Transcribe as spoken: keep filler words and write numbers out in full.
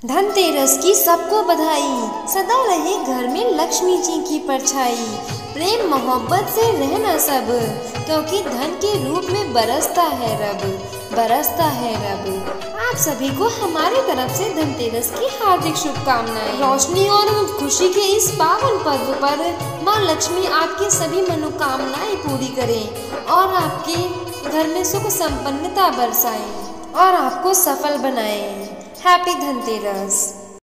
धनतेरस की सबको बधाई, सदा रहे घर में लक्ष्मी जी की परछाई। प्रेम मोहब्बत से रहना सब, क्योंकि धन के रूप में बरसता है रब, बरसता है रब। आप सभी को हमारी तरफ से धनतेरस की हार्दिक शुभकामनाएं। रोशनी और खुशी के इस पावन पर्व पर माँ लक्ष्मी आपकी सभी मनोकामनाएं पूरी करें और आपके घर में सुख संपन्नता बरसाएं और आपको सफल बनाएं। हैप्पी धनतेरस।